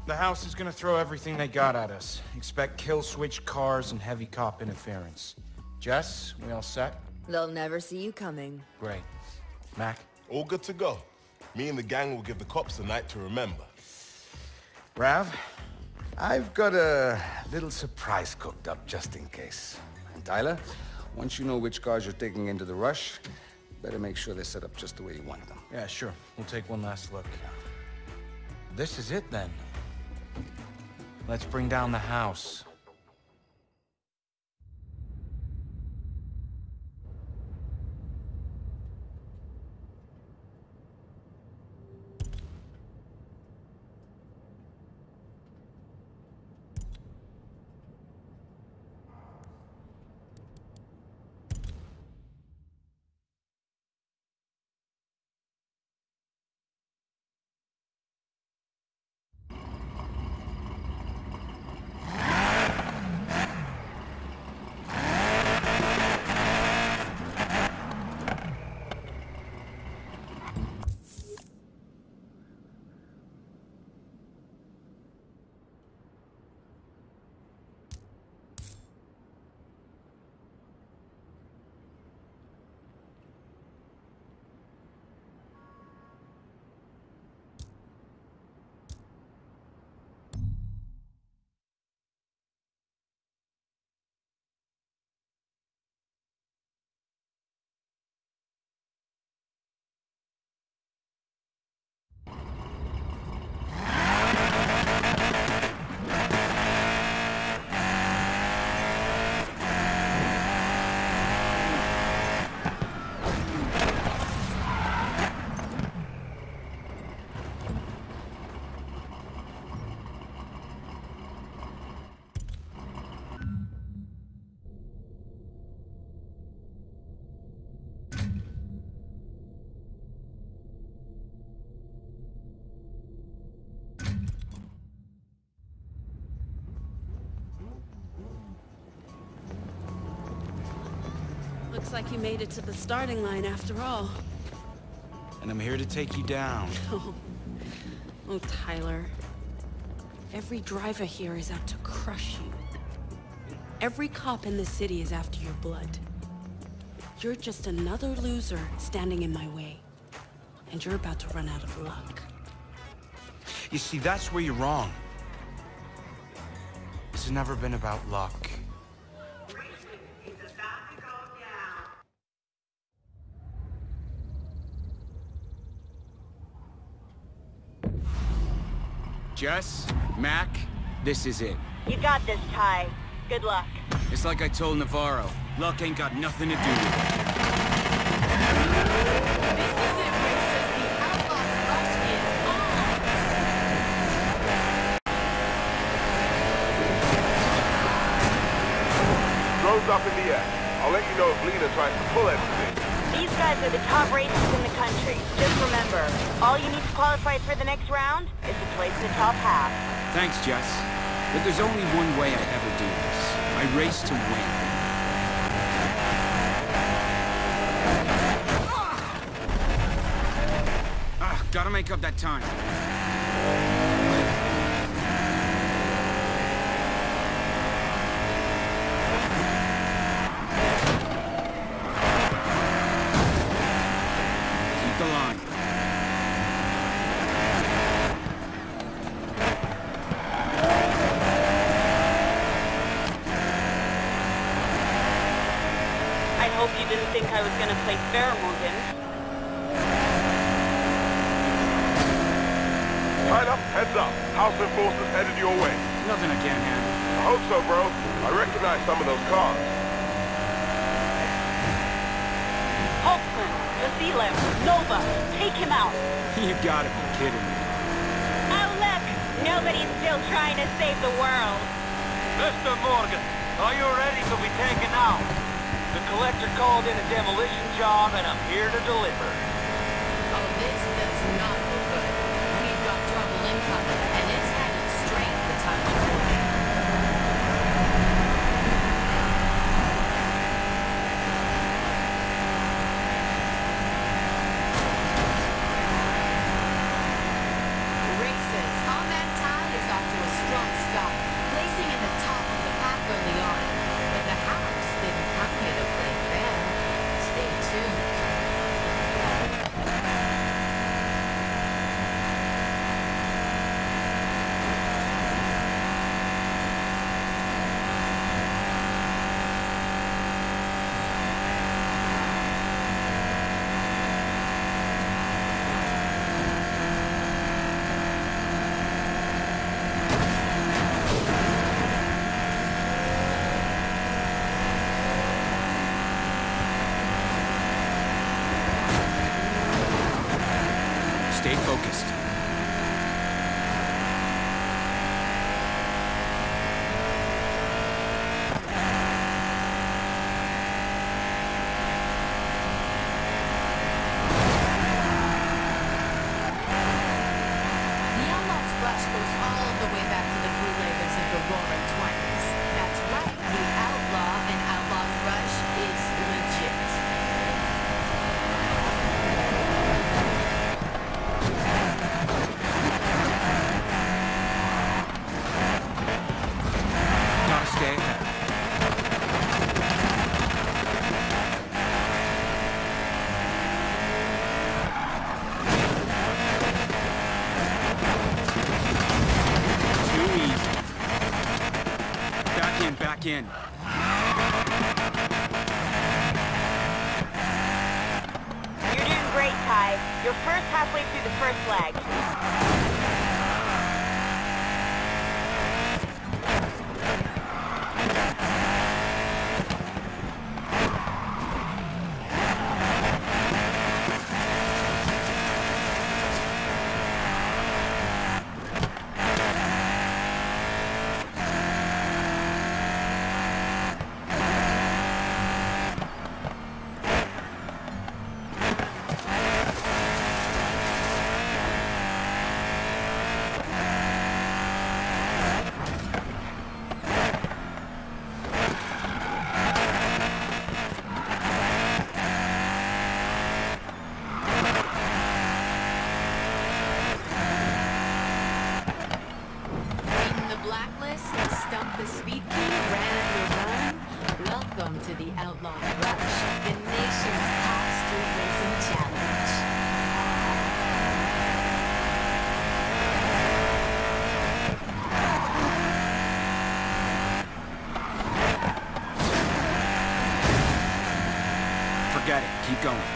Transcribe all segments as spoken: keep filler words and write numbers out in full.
The house is gonna throw everything they got at us. Expect kill switch cars and heavy cop interference. Jess, we all set? They'll never see you coming. Great. Mac? All good to go. Me and the gang will give the cops a night to remember. Rav? I've got a little surprise cooked up just in case. And Tyler, once you know which cars you're taking into the rush, better make sure they're set up just the way you want them. Yeah, sure. We'll take one last look. This is it then. Let's bring down the house. Looks like you made it to the starting line after all. And I'm here to take you down. Oh, oh, Tyler. Every driver here is out to crush you. Every cop in the city is after your blood. You're just another loser standing in my way. And you're about to run out of luck. You see, that's where you're wrong. This has never been about luck. Jess, Mac, this is it. You got this, Ty. Good luck. It's like I told Navarro. Luck ain't got nothing to do with it. This is it, racers. The Outlaw rush is on! Drone's up in the air. I'll let you know if Lena tries to pull everything. These guys are the top racers in the country. Just remember, all you need to qualify for the next round is to place in the top half. Thanks, Jess. But there's only one way I ever do this. I race to win. Ah, gotta make up that time. I hope you didn't think I was gonna play Fairmorgan. Tied up, heads up. House enforcers headed your way. Nothing I can't handle. I hope so, bro. I recognize some of those cars. Holtzman, Vasilev, Nova, take him out. You gotta be kidding me. Oh, look! Nobody's still trying to save the world. Mister Morgan, are you ready to be taken out? The collector called in a demolition job, and I'm here to deliver. Oh, this does not look good. We've got trouble incoming, and it's headed straight for Tyler. Racers, our man Ty is off back in. You're doing great, Ty. You're first halfway through the first leg. The Speed King ran your run. Welcome to the Outlaw Rush, the nation's top street racing challenge. Forget it. Keep going.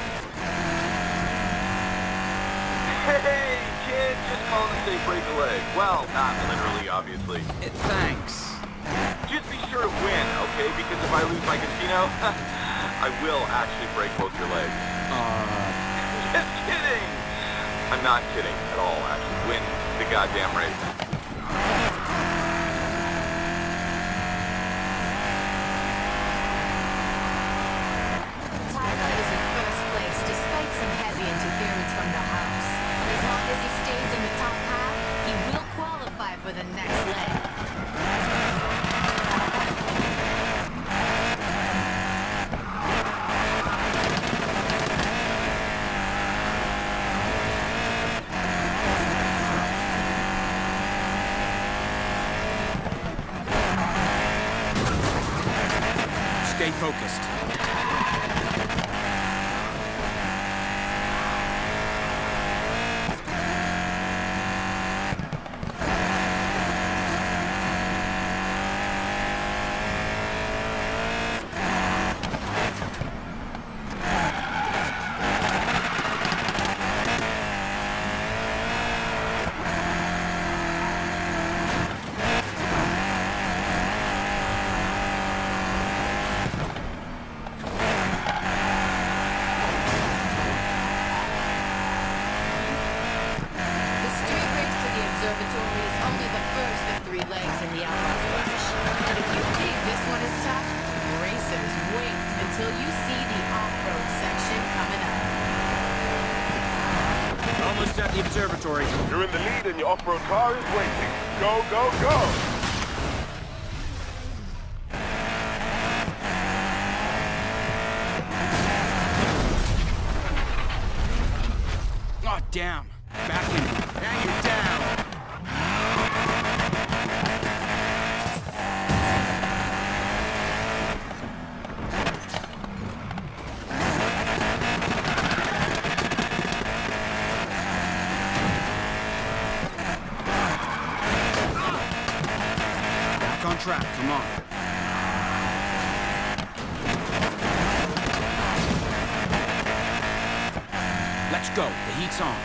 Hey, kid, just calling to say break a leg. Well, not literally, obviously. Uh, thanks. Just be sure to win, okay? Because if I lose my casino, I will actually break both your legs. Uh... Just kidding! I'm not kidding at all, actually. Win the goddamn race. Tyler is in first place despite some heavy interference from the house. As long as he stays in the top half, he will qualify for the next leg. Stay focused. At the observatory. You're in the lead and your off-road car is waiting. Go, go, go! Oh, damn. Back in. Now you're down. Track, come on. Let's go. The heat's on.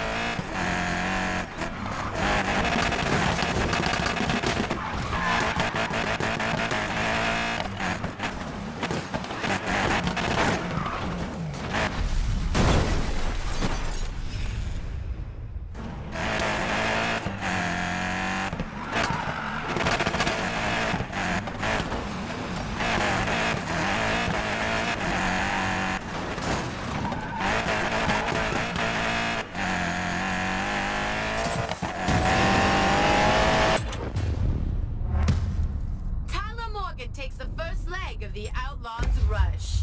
Takes the first leg of the Outlaw's Rush.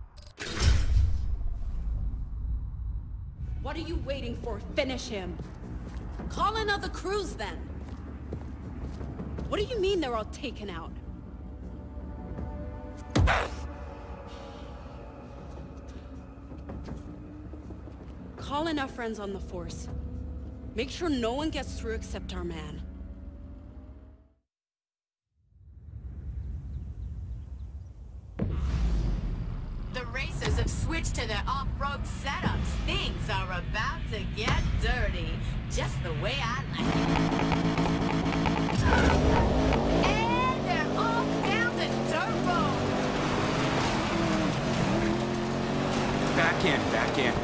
What are you waiting for? Finish him. Call another cruise then. What do you mean they're all taken out? Call in our friends on the force. Make sure no one gets through except our man. switch to their off-road setups. Things are about to get dirty, just the way I like it. And they're all down to turbo. Back in, back in.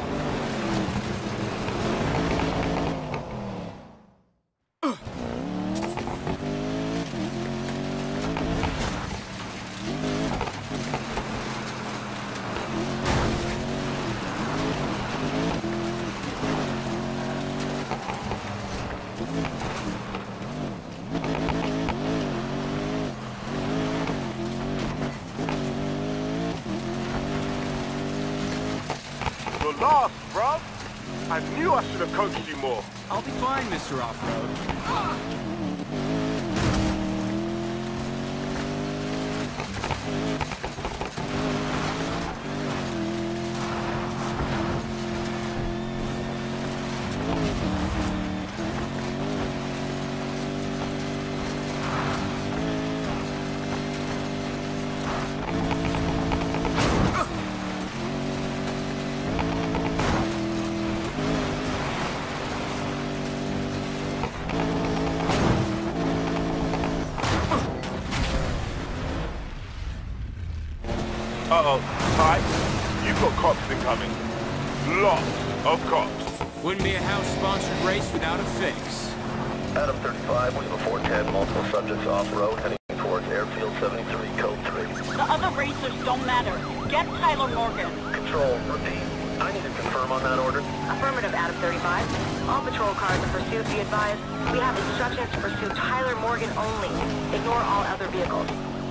You're lost, bruv. I knew I should have coached you more. I'll be fine, Mister Off-Road. Ah! Uh-oh. Ty, you've got cops incoming. Lots of cops. Wouldn't be a house-sponsored race without a fix. Adam thirty-five, we have a four ten, multiple subjects off-road, heading towards airfield seventy-three, code three. The other racers don't matter. Get Tyler Morgan. Control, repeat. I need to confirm on that order. Affirmative, Adam thirty-five. All patrol cars in pursuit, be advised. We have instructions to pursue Tyler Morgan only. Ignore all other vehicles.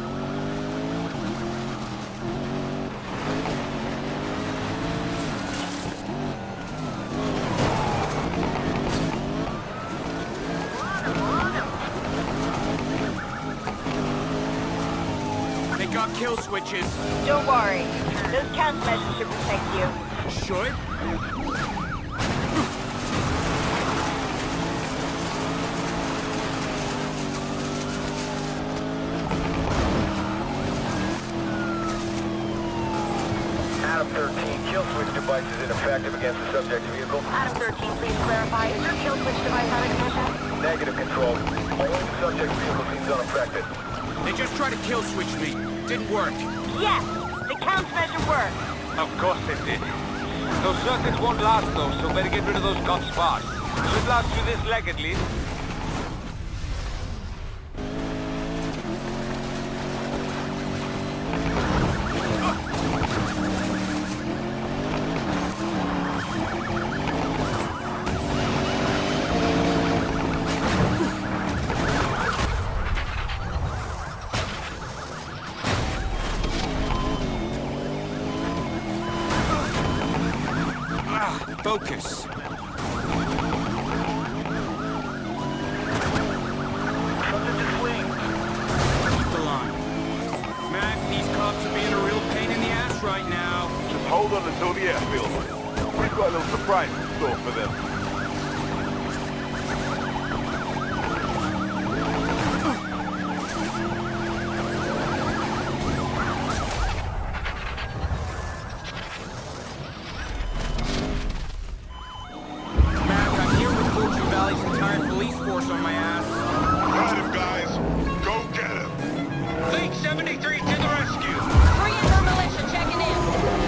Got kill switches. Don't worry. Those countermeasures should protect you. Should? Adam thirteen, kill switch device is ineffective against the subject vehicle. Adam thirteen, please clarify. Is your kill switch device out of commission? Negative, Control. Only the subject vehicle seems unaffected. They just tried to kill switch me. Didn't work. Yes! The countermeasure worked. Of course it did. Those circuits won't last though, so better get rid of those cops fast. Should last you this leg at least. Focus. Subject is fleeing. Keep the line. Mac, these cops are being a real pain in the ass right now. Just hold on until the airfield. We've got a little surprise in store for them. On my ass. Got him, guys. Go get him. Fleet seventy-three to the rescue. Three in the militia checking in.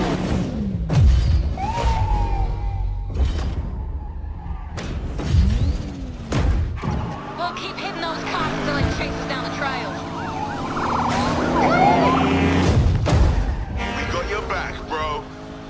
We'll keep hitting those cops until they chase us down the trail. We got your back, bro.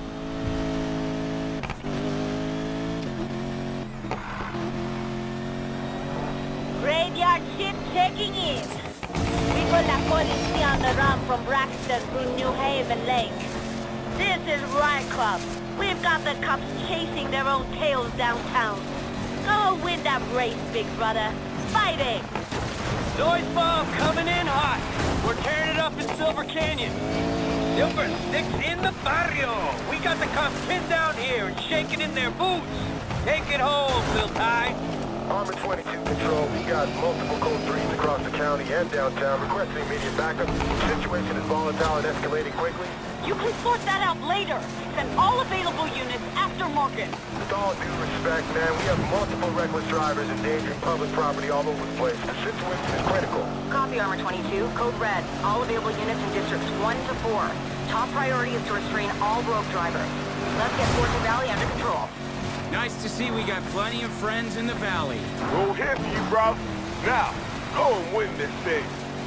Graveyard ship checking in. We got La Policia on the run from Braxton through New Haven Lake. This is Riot Club. We've got the cops chasing their own tails downtown. Go win that race, big brother. Fighting! Noise bomb coming in hot. We're tearing it up in Silver Canyon. Silver Six in the barrio. We got the cops pinned down here and shaking in their boots. Take it home, Lil Ty. Armor twenty-two Control, we got multiple code threes across the county and downtown. Requesting immediate backup. Situation is volatile and escalating quickly. You can sort that out later. Send all available units after Morgan. With all due respect, man, we have multiple reckless drivers endangering public property all over the place. The situation is critical. Copy, Armor twenty-two. Code red. All available units in districts one to four. Top priority is to restrain all rogue drivers. Let's get Fortune Valley under control. Nice to see we got plenty of friends in the valley. We're here for you, bro. Now, go and win this thing.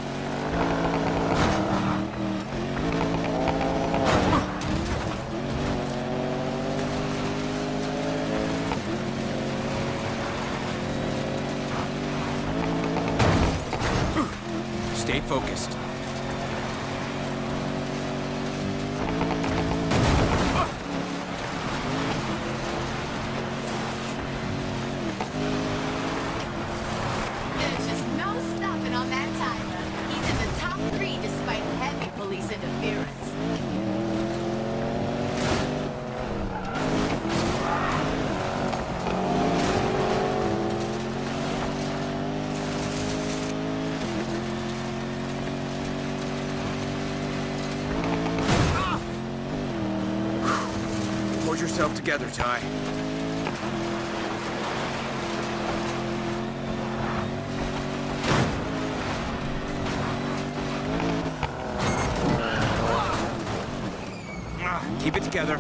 Stay focused. There's just no stopping on that Tyler. He's in the top three despite heavy police interference. Hold yourself together, Ty. Keep it together.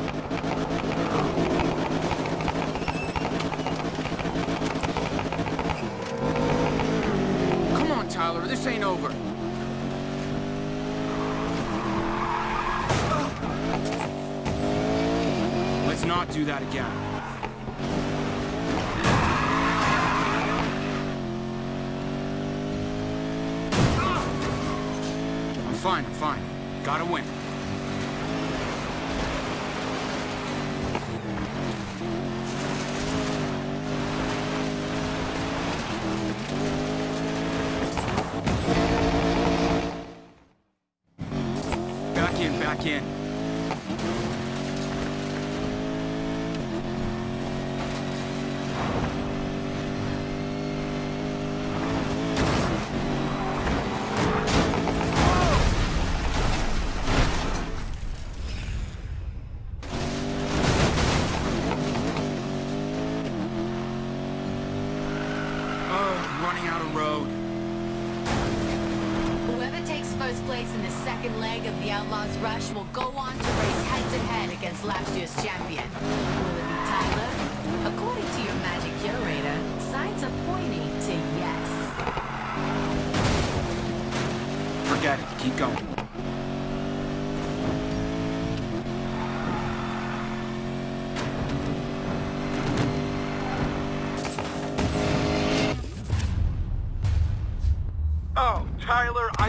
Come on, Tyler, this ain't over. Let's not do that again. I'm fine, I'm fine. Gotta win. Back in, back in. Oh, running out of road. Whoever takes first place in the second leg of the Outlaws' rush will go on to race head-to-head against last year's champion. Will it be Tyler? According to your magic curator, signs are pointing to yes. Forget it. Keep going. Oh, Tyler, I...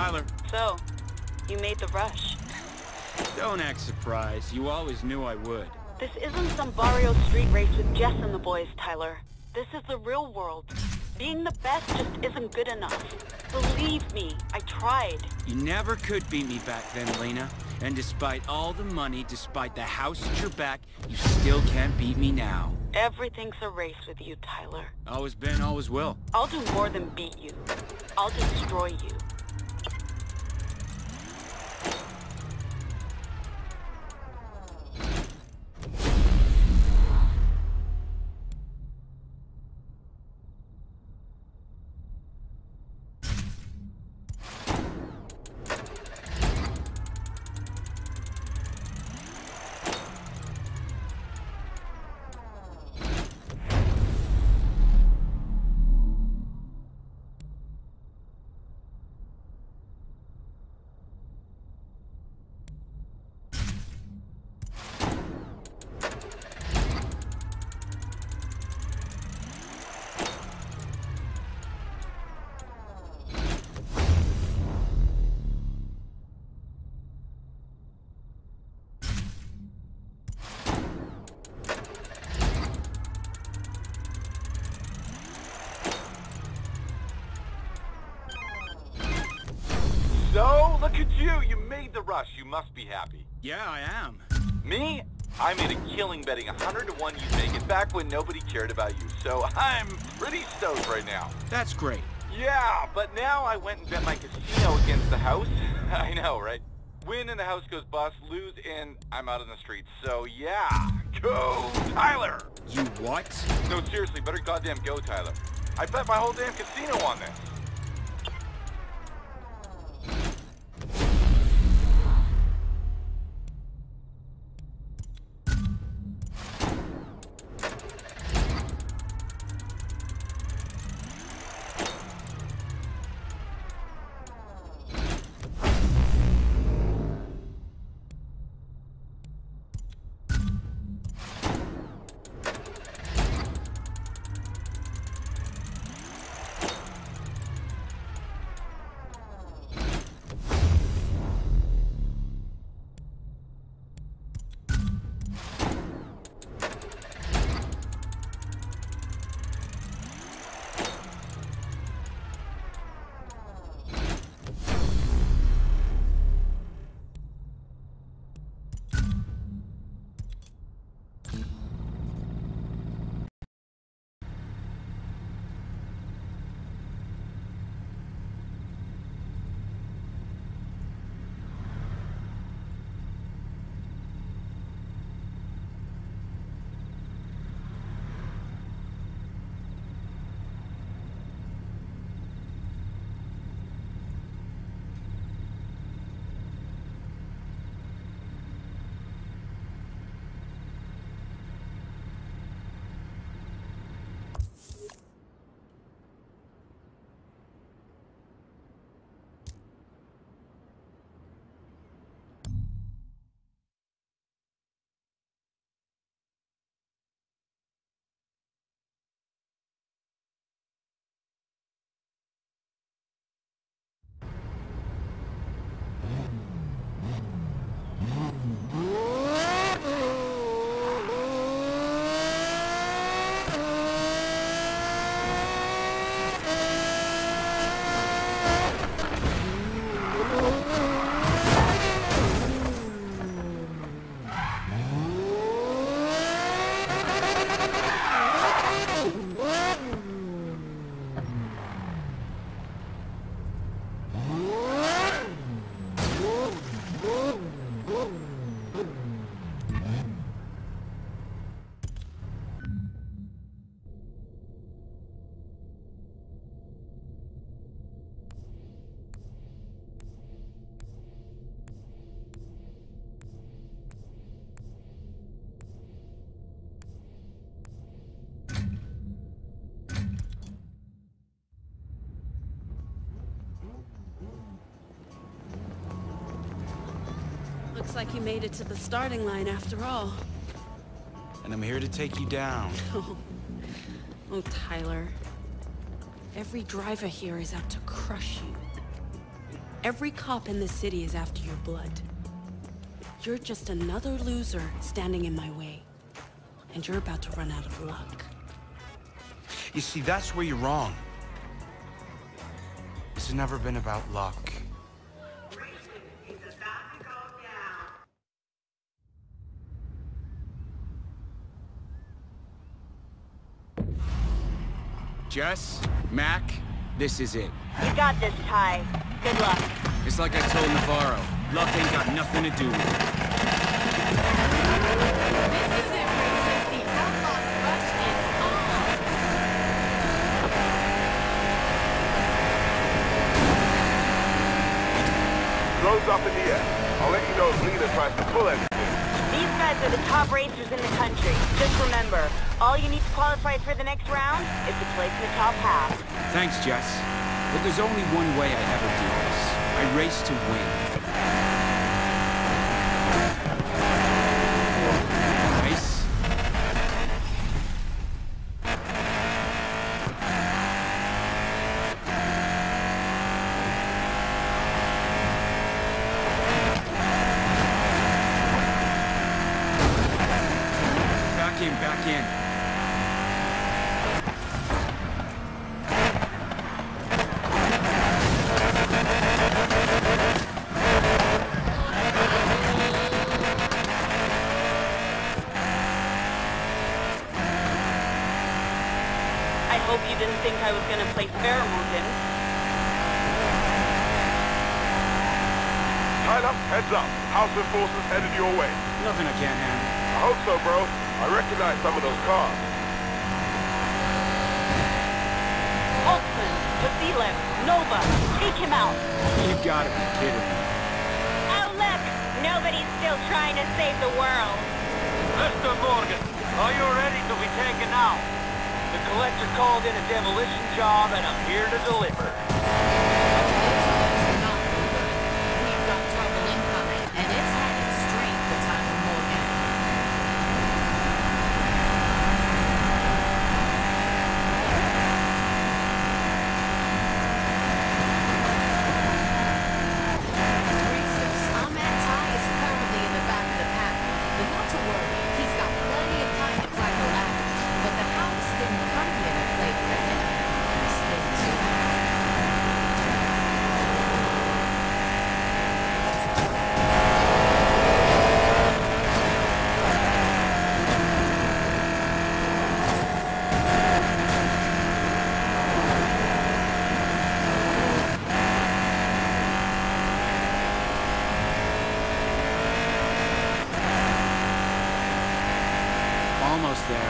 Tyler. So, you made the rush. Don't act surprised. You always knew I would. This isn't some barrio street race with Jess and the boys, Tyler. This is the real world. Being the best just isn't good enough. Believe me, I tried. You never could beat me back then, Lena. And despite all the money, despite the house at your back, you still can't beat me now. Everything's a race with you, Tyler. Always been, always will. I'll do more than beat you. I'll destroy you. So, look at you! You made the rush. You must be happy. Yeah, I am. Me? I made a killing betting one hundred to one you'd make it back when nobody cared about you. So I'm pretty stoked right now. That's great. Yeah, but now I went and bet my casino against the house. I know, right? Win and the house goes bust, lose and I'm out on the streets. So yeah, go Tyler! You what? No, seriously, better goddamn go, Tyler. I bet my whole damn casino on this. Looks like you made it to the starting line after all. And I'm here to take you down. Oh, oh, Tyler. Every driver here is out to crush you. Every cop in the city is after your blood. You're just another loser standing in my way. And you're about to run out of luck. You see, that's where you're wrong. This has never been about luck. Jess, Mac, this is it. You got this, Ty. Good luck. It's like I told Navarro, luck ain't got nothing to do with it. This is it, Princess. The Outlaw's rush is on. Drone's up in the air. I'll let you know if Lena tries to pull anything. These guys are the top racers in the country. Just remember, all you need to qualify for the next round is to place in the top half. Thanks, Jess. But there's only one way I ever do this. I race to win. Nice. Back in, back in. I hope you didn't think I was gonna play pheromones in. Tyler, heads up. House enforcers headed your way. Nothing I can't handle. I hope so, bro. I recognize some of those cars. Holtzman, Vasilev, Nova, take him out. You gotta be kidding me. Oh, look! Nobody's still trying to save the world. Mister Morgan, are you ready to be taken out? The collector called in a demolition job and I'm here to deliver. We've got trouble incoming, and it's headed straight for Tyler Morgan. Racers, our man Ty is currently in the back of the pack, but not to worry, he's got plenty of time to climb the ladder. But the house didn't come here to play for him. This is too bad. Almost there.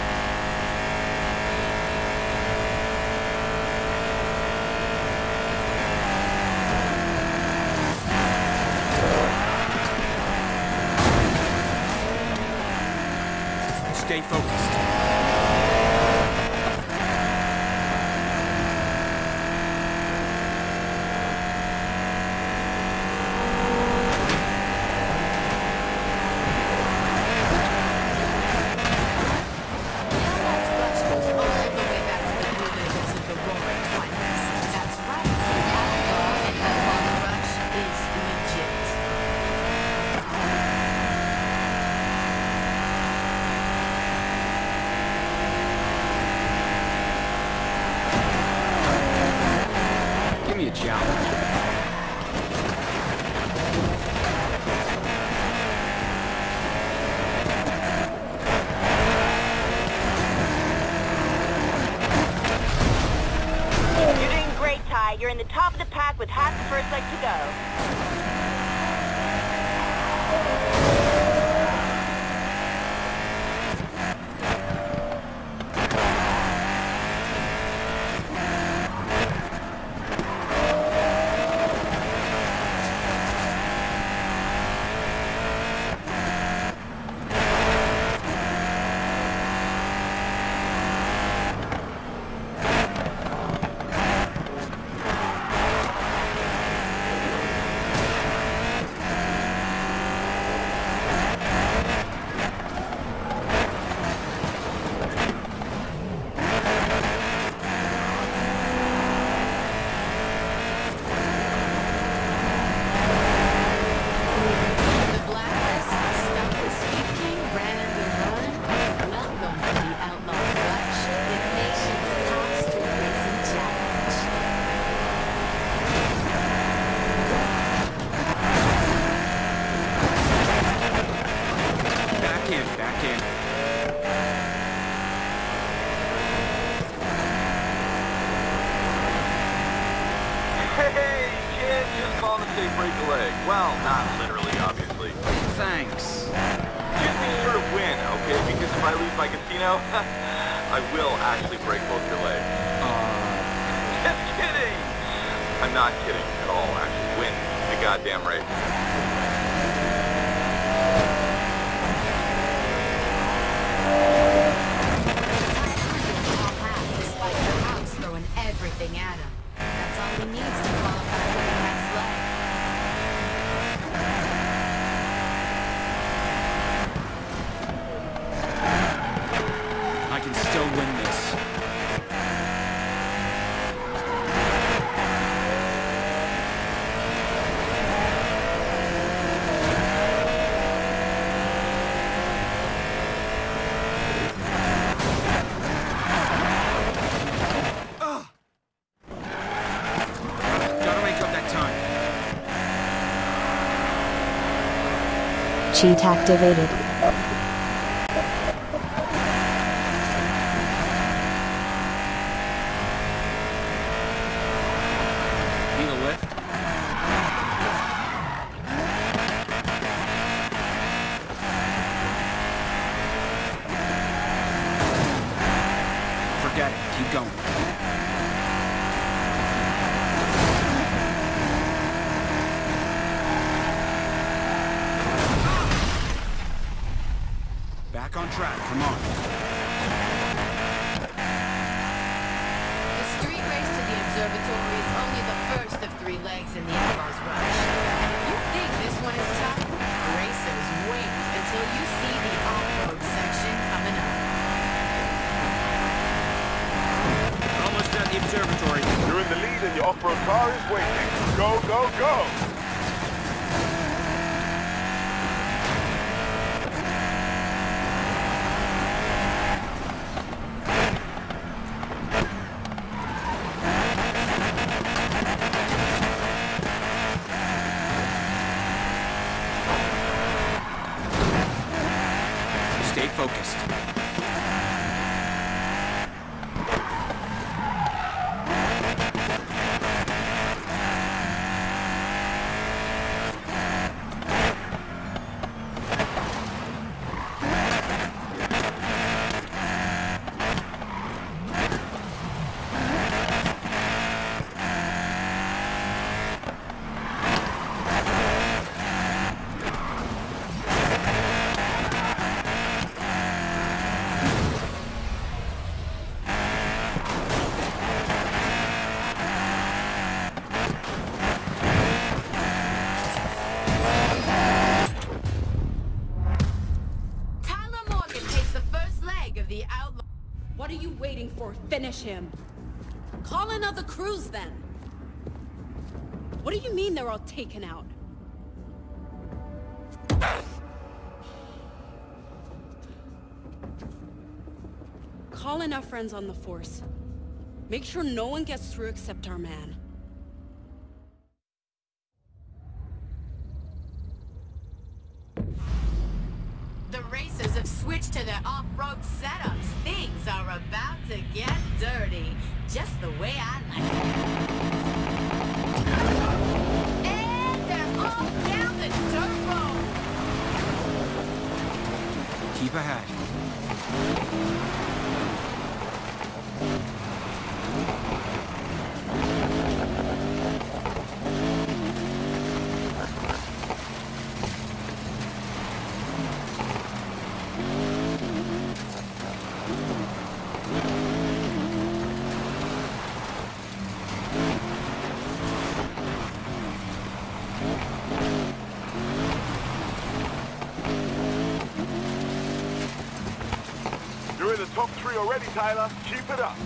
Stay focused. Give me a challenge. You're doing great, Ty. You're in the top of the pack with half the first leg to go. say break a leg. Well, not literally, obviously. Thanks. Just be sure to win, okay? Because if I lose my casino, I will actually break both your legs. Uh... Just kidding! I'm not kidding at all, actually. Win the goddamn race. Despite the house throwing everything at him. That's all he needs to qualify for the next leg. I can still win this. Cheat activated. Need a lift? Forget it. Keep going. Back on track, come on. The street race to the observatory is only the first of three legs in the Outlaw's rush. If you think this one is tough, racers, wait until you see the off-road section coming up. Almost at the observatory. You're in the lead and your off-road car is waiting. Go, go, go! Stay focused. What are you waiting for? Finish him. Call another crews then. What do you mean they're all taken out? Call in our friends on the force. Make sure no one gets through except our man. The racers have switched to their off-road setups. Things are about to get dirty, just the way I like it. And they're off down the dirt road. Keep ahead. You're in the top three already, Tyler. Keep it up.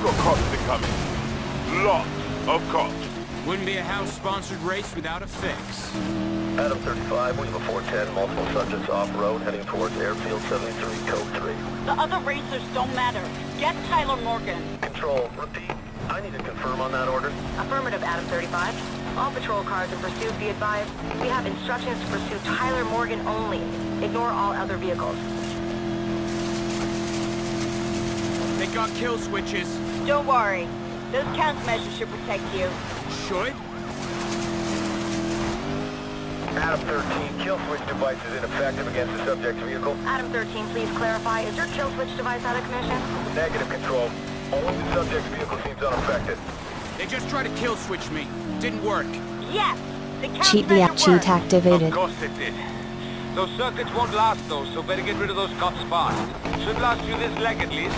You've got cops incoming. Lots of cops. Wouldn't be a house-sponsored race without a fix. Adam thirty-five, we have a four ten, multiple subjects off-road, heading towards Airfield seventy-three, code three. The other racers don't matter. Get Tyler Morgan. Control, repeat. I need to confirm on that order. Affirmative, Adam thirty-five. All patrol cars in pursuit, be advised. We have instructions to pursue Tyler Morgan only. Ignore all other vehicles. They got kill switches. Don't worry. Those countermeasures should protect you. Should? Adam thirteen, kill switch device is ineffective against the subject's vehicle. Adam thirteen, please clarify. Is your kill switch device out of commission? Negative, Control. Only the subject's vehicle seems unaffected. They just tried to kill switch me. Didn't work. Yes! The Cheat countermeasure cheat worked. activated. Of course it did. Those circuits won't last though, so better get rid of those cops fast. Should last you this leg at least.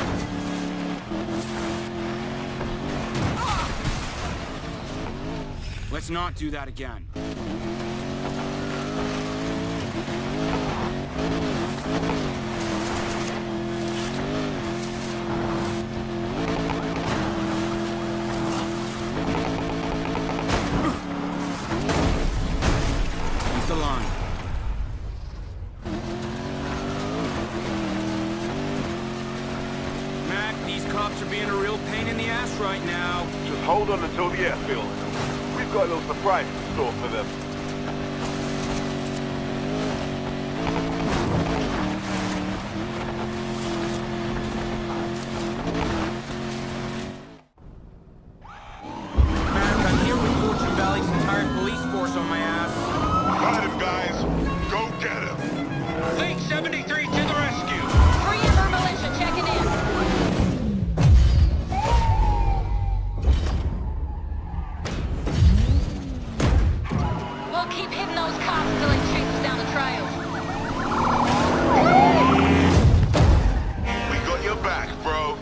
Let's not do that again. He's the line. Mac, these cops are being a real pain in the ass right now. Just hold on until the airfield. We've got a little surprise in store for them. Mac, I'm here with Fortune Valley's entire police force on my ass. Got him, guys. Go get him. Link seventy-three to the rescue. Three of our militia checking in. We'll keep hitting those cops until they chase us down the trail. We got your back, bro.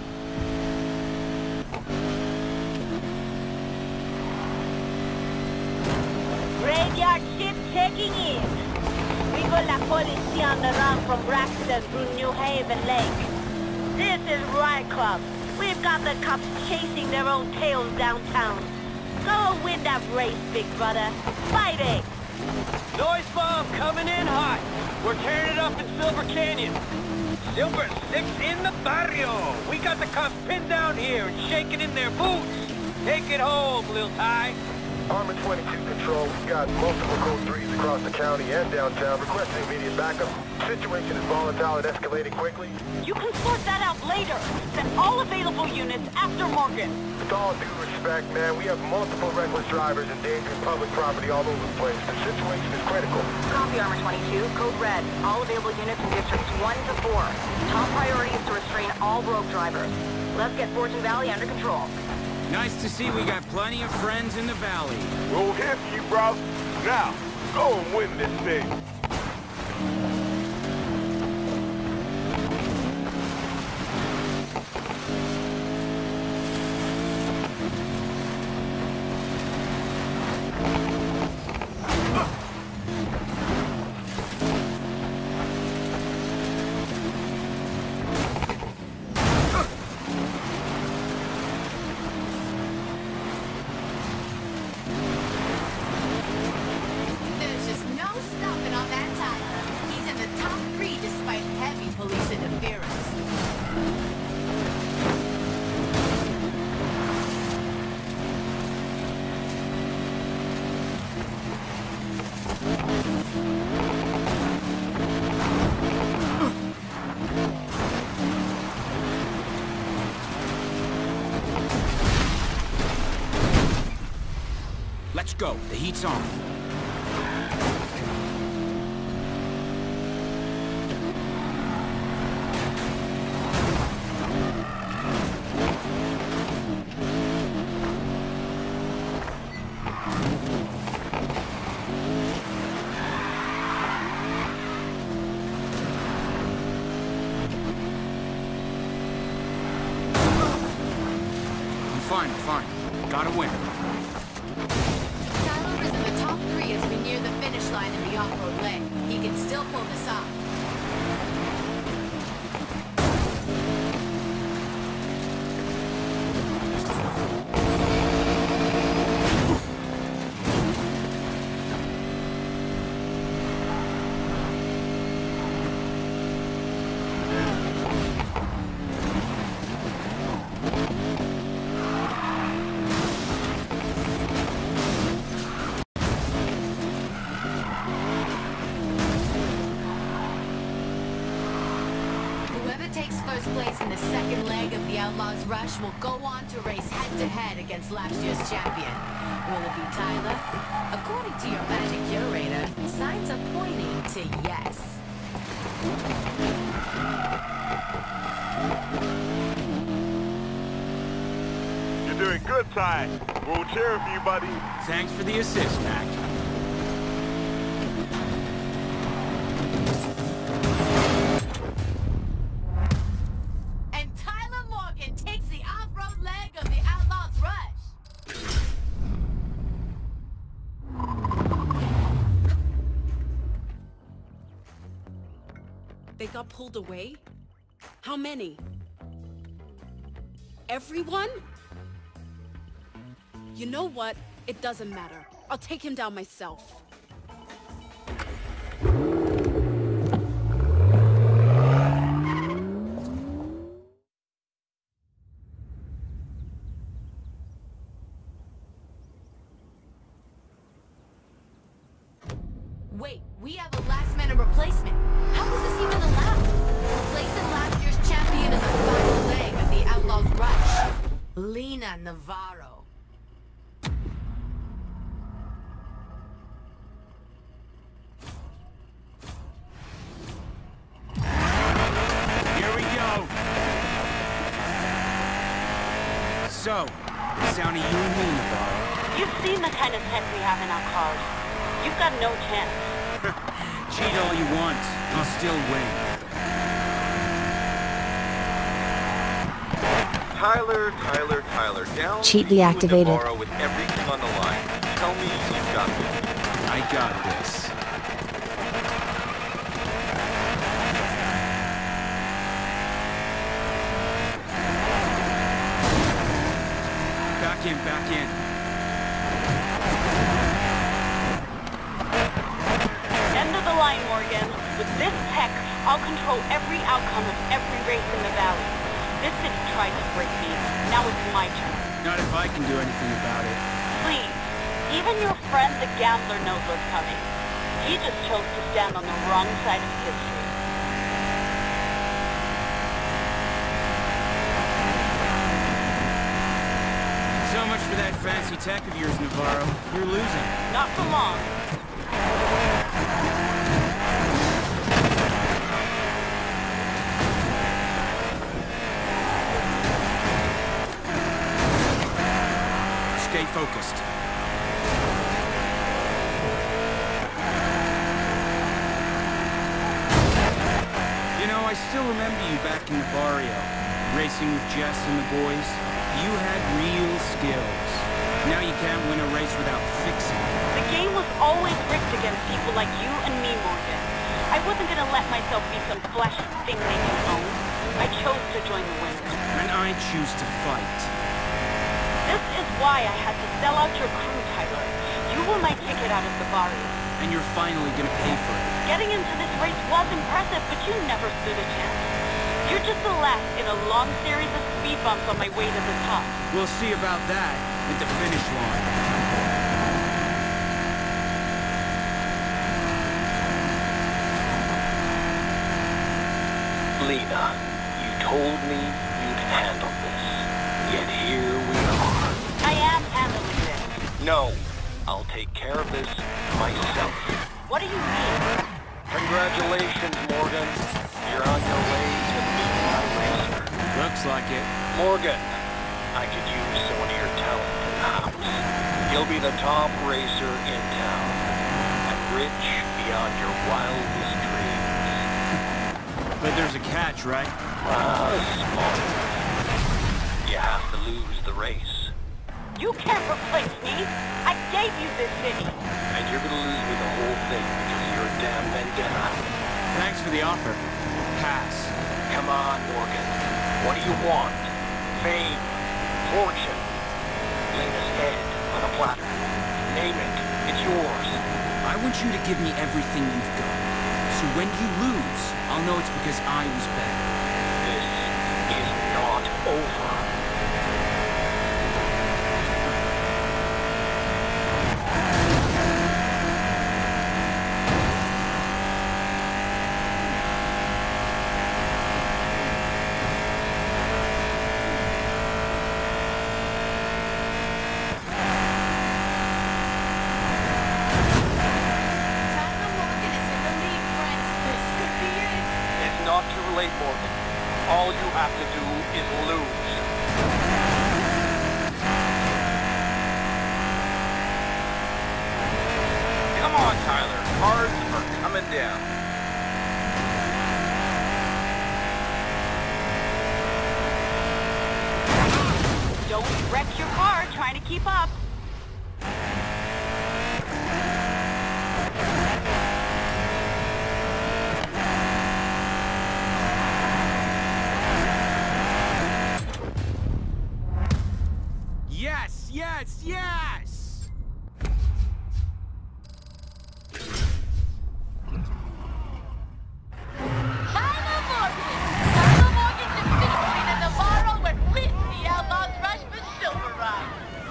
Graveyard ship checking in. We got la policía on the run from Braxton through New Haven Lake. This is Riot Club. We've got the cops chasing their own tails downtown. Go win that race, big brother. Fighting! Noise bomb coming in hot. We're tearing it up in Silver Canyon. Silver Six in the barrio. We got the cops pinned down here and shaking in their boots. Take it home, Lil Ty. Armor twenty-two, Control, we've got multiple code threes across the county and downtown, requesting immediate backup. Situation is volatile and escalating quickly. You can sort that out later. Send all available units after Morgan. With all due respect, man, we have multiple reckless drivers endangering public property all over the place. The situation is critical. Copy, Armor twenty-two. Code red. All available units in districts one to four. Top priority is to restrain all rogue drivers. Let's get Fortune Valley under control. Nice to see we got plenty of friends in the valley. We're here for you, bro. Now, go and win this thing. There's just no stopping on that Tyler. He's in the top three despite heavy police interference. Let's go. The heat's on. I'm fine, I'm fine. Gotta win. Tyler is in the top three as we near the finish line in the off-road leg. He can still pull this off. Outlaws Rush will go on to race head-to-head against last year's champion. Will it be Tyler? According to your magic curator, signs are pointing to yes. You're doing good, Ty. We'll cheer for you, buddy. Thanks for the assist, Mac. And Tyler Morgan takes the off-road leg of the Outlaws Rush. They got pulled away? How many? Everyone? You know what? It doesn't matter. I'll take him down myself. Wait, we have a last-minute replacement. How is this even allowed? Replacing last year's champion in the final leg of the Outlaws Rush. Lena Navarro. Here we go. So, it's down to you and me, Navarro. You've seen the kind of tech we have in our cars. You've got no chance. Cheat all you want. I'll still win. Tyler, Tyler, Tyler, down Cheat to you and deactivated. Navarro with everything on the line. Tell me you've got this. I got this. Back in, back in. End of the line, Morgan. With this tech, I'll control every outcome of every race in the valley. This city tried to break me. Now it's my turn. Not if I can do anything about it. Please. Even your friend the gambler knows what's coming. He just chose to stand on the wrong side of history. So much for that fancy tech of yours, Navarro. You're losing. Not for long. Stay focused. You know, I still remember you back in the barrio, racing with Jess and the boys. You had real skills. Now you can't win a race without fixing it. The game was always rigged against people like you and me, Morgan. I wasn't gonna let myself be some flashy thing they can own. I chose to join the winners. And I choose to fight. This is why I had to sell out your crew, Tyler. You were my ticket out of the barrio. And you're finally gonna pay for it. Getting into this race was impressive, but you never stood a chance. You're just the last in a long series of speed bumps on my way to the top. We'll see about that at the finish line. Lena, you told me you'd handle this. Yet here we are. I am handling this. No, I'll take care of this myself. What do you mean? Congratulations, Morgan. You're on your way to being my racer. Looks like it. Morgan, I could use some of your talent in the house. You'll be the top racer in town. And rich beyond your wildest dreams. But there's a catch, right? Ah, small. You have to lose the race. You can't replace me. I gave you this city. And you're gonna lose me the whole thing because of your damn vendetta. Thanks for the offer. Pass. Come on, Morgan. What do you want? Fame? Fortune? Lena's head on a platter. Name it. It's yours. I want you to give me everything you've got. So when you lose, I'll know it's because I was better. This is not over. late, Morgan. All you have to do is lose. Come on, Tyler. Cards are coming down. Don't wreck your car trying to keep up. Yes, yes, yes! Tyler Morgan! Tyler Morgan defeated the Navarro and wins the Outlaws rush for Silver Rock!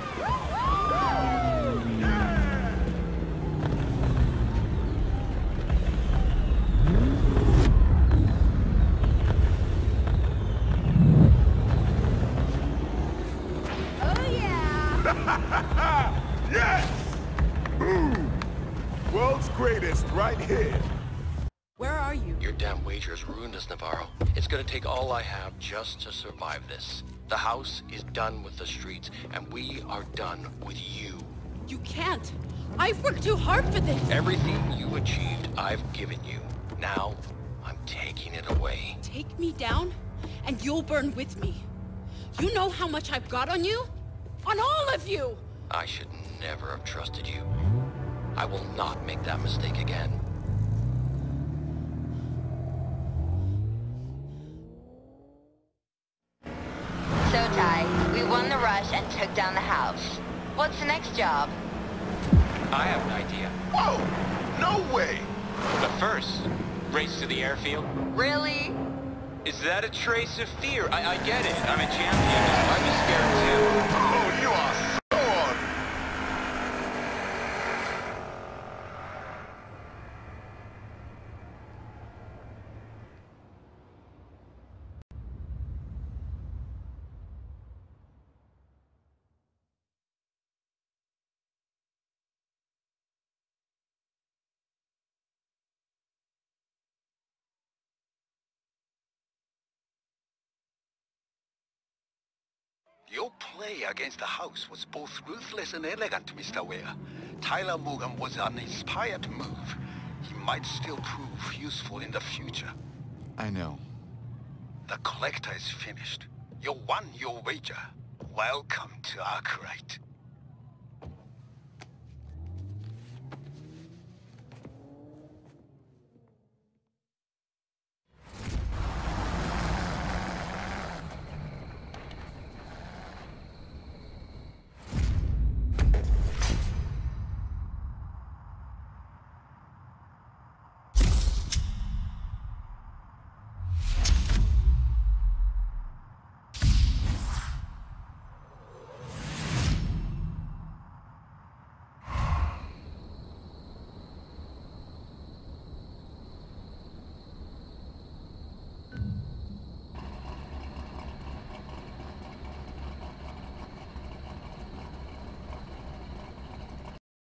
Yes! Boom! World's greatest right here. Where are you? Your damn wagers ruined us, Navarro. It's gonna take all I have just to survive this. The house is done with the streets, and we are done with you. You can't. I've worked too hard for this. Everything you achieved, I've given you. Now, I'm taking it away. Take me down, and you'll burn with me. You know how much I've got on you? On all of you! I should never have trusted you. I will not make that mistake again. So, Ty, we won the rush and took down the house. What's the next job? I have an idea. Whoa! No way! But first, race to the airfield. Really? Is that a trace of fear? I, I get it. I'm a champion. I'm just scared too. Oh, you are so on! Your play against the house was both ruthless and elegant, Mister Ware. Tyler Morgan was an inspired move. He might still prove useful in the future. I know. The collector is finished. You won your wager. Welcome to Arkwright.